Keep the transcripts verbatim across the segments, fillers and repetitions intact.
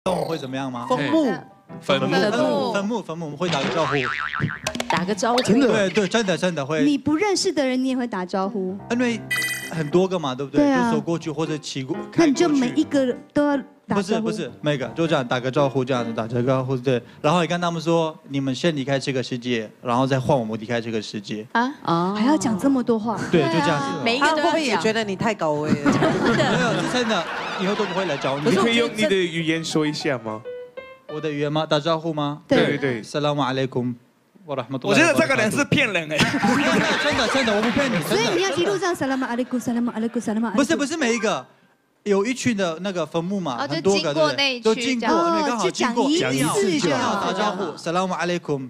洞会怎么样吗？ 坟墓， 坟墓， 坟墓，坟墓，坟墓，我们会打个招呼， 打个招呼。 真的？对对，真的真的会。 你不认识的人，你也会打招呼？ 因为很多个嘛，对不对？ 对啊。 就走过去或者骑过， 那你就每一个都要打招呼？ 不是不是，每个就这样打个招呼，这样子打个招呼，对。然后也跟他们说，你们先离开这个世界，然后再换我们离开这个世界。 啊啊！还要讲这么多话？ 对，就这样子。 每一个都会不会也觉得你太高危了？ 没有，是真的，以后都不会来找你。 你可以用你的语言说一下吗？ 我的语言吗？打招呼吗？ 对对对。 Assalamu alaikum。 我觉得这个人是骗人哎， 真的真的，我不骗你。 所以你要一路这样 Salam alaikum Salam alaikum Salam alaikum。 不是不是每一个，有一群的那个坟墓嘛，很多个对， 都经过，因为刚好经过， 讲一次就好， 打招呼 Assalamu alaikum。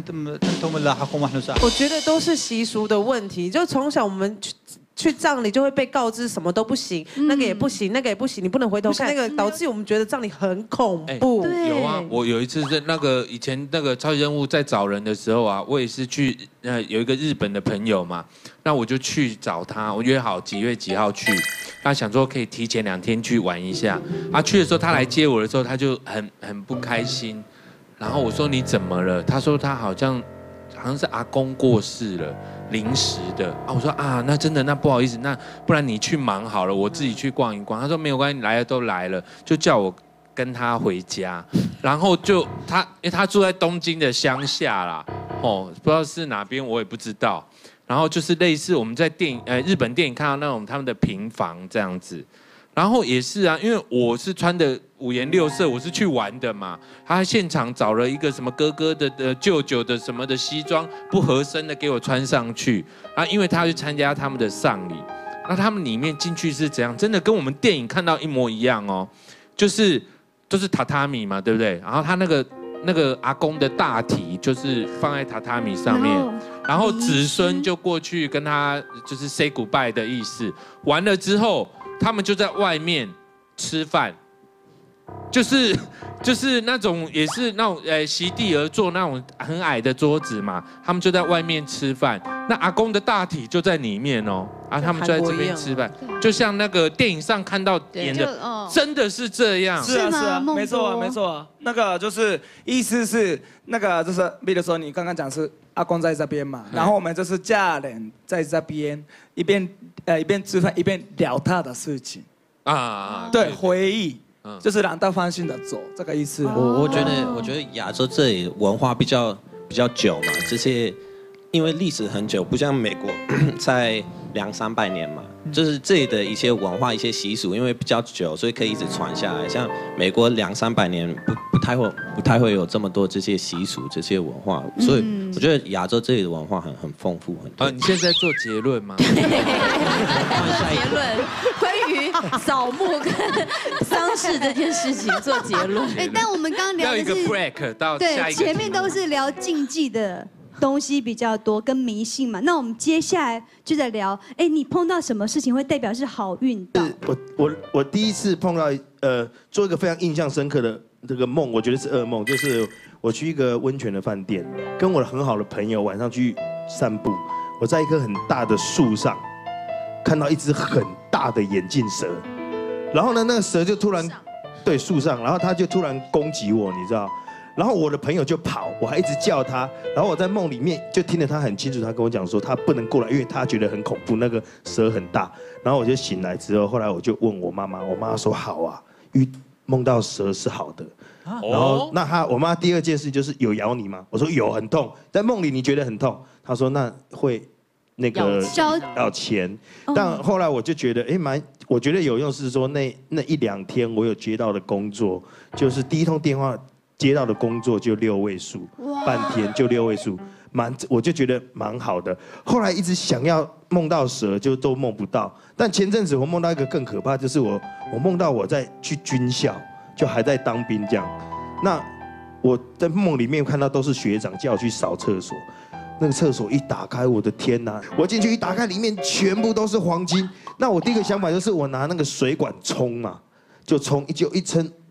我觉得都是习俗的问题，就从小我们去去葬礼就会被告知什么都不行，那个也不行，那个也不行，你不能回头看，那个导致我们觉得葬礼很恐怖。 有啊，我有一次是那个以前那个超级任务在找人的时候啊，我也是去呃有一个日本的朋友嘛，那我就去找他，我约好几月几号去，他想说可以提前两天去玩一下。他去的时候，他来接我的时候，他就很很不开心。然后我说你怎么了？他说他好像好像是阿公过世了，临时的啊。我说啊，那真的那不好意思，那不然你去忙好了，我自己去逛一逛。他说没有关系，来了都来了，就叫我跟他回家。然后就他，因为他住在东京的乡下啦，哦，不知道是哪边，我也不知道。然后就是类似我们在电影呃日本电影看到那种他们的平房这样子。然后也是啊，因为我是穿的五颜六色，我是去玩的嘛。他现场找了一个什么哥哥的、的舅舅的什么的西装，不合身的给我穿上去。啊，因为他要去参加他们的丧礼，那他们里面进去是怎样？真的跟我们电影看到一模一样哦，就是都是榻榻米嘛，对不对？然后他那个那个阿公的大体就是放在榻榻米上面，然后子孙就过去跟他就是 say goodbye 的意思。完了之后。他们就在外面吃饭，就是就是那种也是那种呃席地而坐那种很矮的桌子嘛，他们就在外面吃饭。那阿公的大体就在里面哦，啊，他们就在这边吃饭，就像那个电影上看到演的，真的是这样。 是啊是啊，没错啊没错啊，那个就是意思是那个就是，比如说你刚刚讲是阿公在这边嘛，然后我们就是家人在这边一边。呃，一边吃饭一边聊他的事情啊，对，回忆，就是两道放心的走，这个意思。 我我觉得，我觉得亚洲这里文化比较比较久嘛，这些因为历史很久，不像美国才两三百年嘛，就是这里的一些文化、一些习俗，因为比较久，所以可以一直传下来。像美国两三百年不不太会不太会有这么多这些习俗、这些文化，所以我觉得亚洲这里的文化很很丰富很多。 啊，你现在做结论吗？ 结论关于扫墓跟丧事这件事情做结论。 哎，但我们刚刚聊的是要一个 break 到下一个。 对，前面都是聊禁忌的东西比较多，跟迷信嘛。那我们接下来就在聊，哎，你碰到什么事情会代表是好运到？ 我我我第一次碰到呃，做一个非常印象深刻的这个梦，我觉得是噩梦，就是我去一个温泉的饭店，跟我的很好的朋友晚上去散步，我在一棵很大的树上看到一只很大的眼镜蛇，然后呢，那个蛇就突然对树上，然后它就突然攻击我，你知道。然后我的朋友就跑，我还一直叫他，然后我在梦里面就听得他很清楚，他跟我讲说他不能过来，因为他觉得很恐怖，那个蛇很大。然后我就醒来之后，后来我就问我妈妈，我妈说好啊，遇梦到蛇是好的。然后那他我妈第二件事就是有咬你吗？我说有，很痛，在梦里你觉得很痛，她说那会那个要钱，但后来我就觉得哎蛮，我觉得有用是说那那一两天我有接到的工作，就是第一通电话。接到的工作就六位数，半天就六位数，蛮我就觉得蛮好的。后来一直想要梦到蛇，就都梦不到。但前阵子我梦到一个更可怕，就是我我梦到我在去军校，就还在当兵这样。那我在梦里面看到都是学长叫我去扫厕所，那个厕所一打开，我的天哪！我进去一打开，里面全部都是黄金。那我第一个想法就是我拿那个水管冲嘛，就冲就一冲。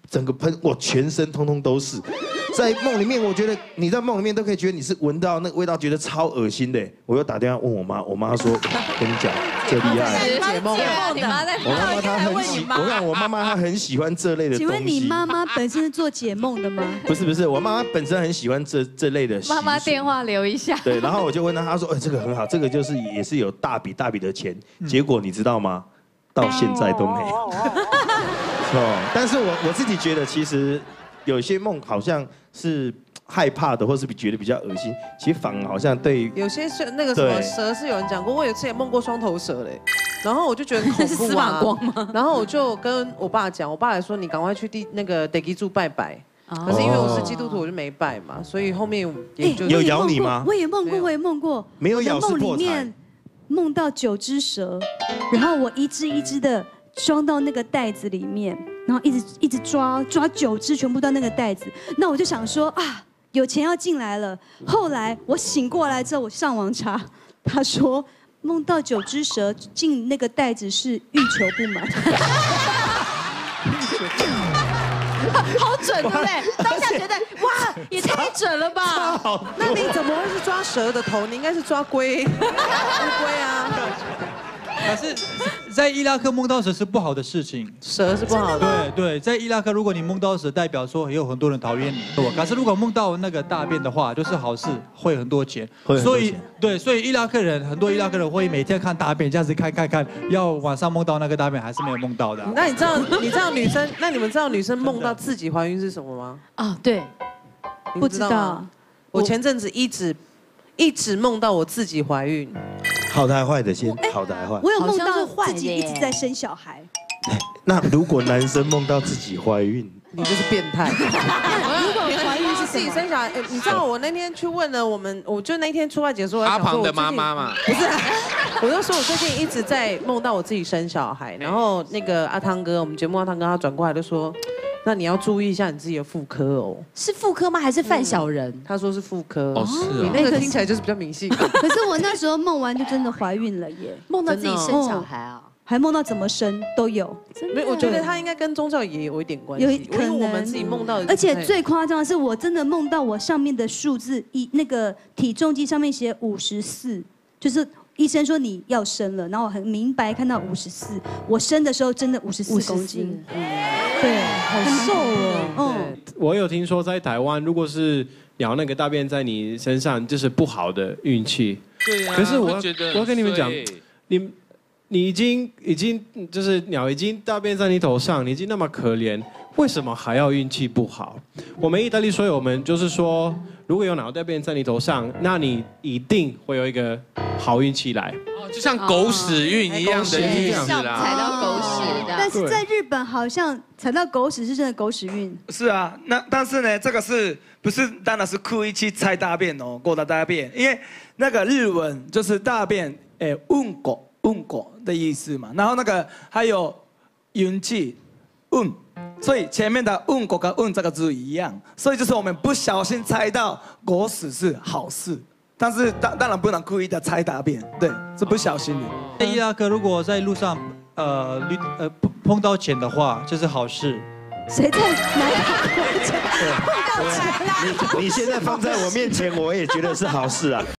整个喷，我全身通通都是。在梦里面，我觉得你在梦里面都可以觉得你是闻到那个味道，觉得超恶心的。我又打电话问我妈，我妈说：“跟你讲，这厉害。” 解梦你妈在我妈妈她很喜，我看我妈妈她很喜欢这类的东西。 请问你妈妈本身是做解梦的吗？ 不是不是，我妈妈本身很喜欢这这类的。 妈妈电话留一下。 对，然后我就问她，她说：“哎，这个很好，这个就是也是有大笔大笔的钱。”结果你知道吗？到现在都没有。哦，但是我我自己觉得，其实有些梦好像是害怕的，或是觉得比较恶心，其实反而好像对于有些是那个什么蛇是有人讲过，我有一次也梦过双头蛇嘞，然后我就觉得很恐怖啊。 是司马光吗？ 然后我就跟我爸讲，我爸也说你赶快去地那个地基主拜拜。可是因为我是基督徒，我就没拜嘛，所以后面也就有咬你吗？ 我也梦过，我也梦过， 没有咬是破财。 梦里面梦到九只蛇，然后我一只一只的装到那个袋子里面，然后一直一直抓抓九只，全部到那个袋子。那我就想说啊，有钱要进来了。后来我醒过来之后，我上网查，他说梦到九只蛇进那个袋子是欲求不满。 好准，对不对？当下觉得哇，也太准了吧！ 那你怎么会是抓蛇的头？你应该是抓龟，乌龟啊。 可是，在伊拉克梦到蛇是不好的事情， 蛇是不好的。对对，在伊拉克，如果你梦到蛇，代表说也有很多人讨厌你。可是如果梦到那个大便的话，就是好事，会很多钱。所以对，所以伊拉克人很多伊拉克人会每天看大便，这样子看看看，要晚上梦到那个大便，还是没有梦到的。 那你知道你知道女生？那你们知道女生梦到自己怀孕是什么吗？ 啊，对， 不知道。 我前阵子一直一直梦到我自己怀孕。 好的还坏的先，好的还坏。 我有梦到自己一直在生小孩。 那如果男生梦到自己怀孕， 你就是变态。 如果怀孕是自己生小孩，你知道我那天去问了我们，我就那天出外解说， 阿庞的妈妈嘛， 不是，我就说我最近一直在梦到我自己生小孩，然后那个阿汤哥，我们节目阿汤哥他转过来就说。那你要注意一下你自己的妇科哦， 是妇科吗？还是犯小人？ 他说是妇科哦，是你那个听起来就是比较迷信。 可是我那时候梦完就真的怀孕了耶， 梦到自己生小孩啊， 还梦到怎么生都有。 没，我觉得他应该跟宗教也有一点关系， 有可能我们自己梦到的。 而且最夸张的是，我真的梦到我上面的数字，一那个体重机上面写五十四，就是医生说你要生了，然后我很明白看到五十四，我生的时候真的五十四公斤。对，好瘦哦。 嗯，我有听说在台湾，如果是鸟那个大便在你身上，就是不好的运气。 对啊。 可是我觉得我要跟你们讲，你你已经已经就是鸟已经大便在你头上，你已经那么可怜，为什么还要运气不好？我们意大利所友们就是说，如果有鸟大便在你头上，那你一定会有一个好运气来。 就像狗屎运一样的意思啦， 踩到狗屎的。 但是在日本好像踩到狗屎是真的狗屎运。 是啊，那但是呢，这个是不是当然是故意去猜大便哦，过的大便，因为那个日文就是大便，诶，运狗运狗的意思嘛。然后那个还有运气运，所以前面的运狗跟运这个字一样，所以就是我们不小心猜到狗屎是好事。但是当当然不能故意的猜大便，对，是不小心的。 在伊拉克，如果在路上呃遇呃碰碰到钱的话，这是好事。 谁在哪里碰到钱？ 你你现在放在我面前，我也觉得是好事啊。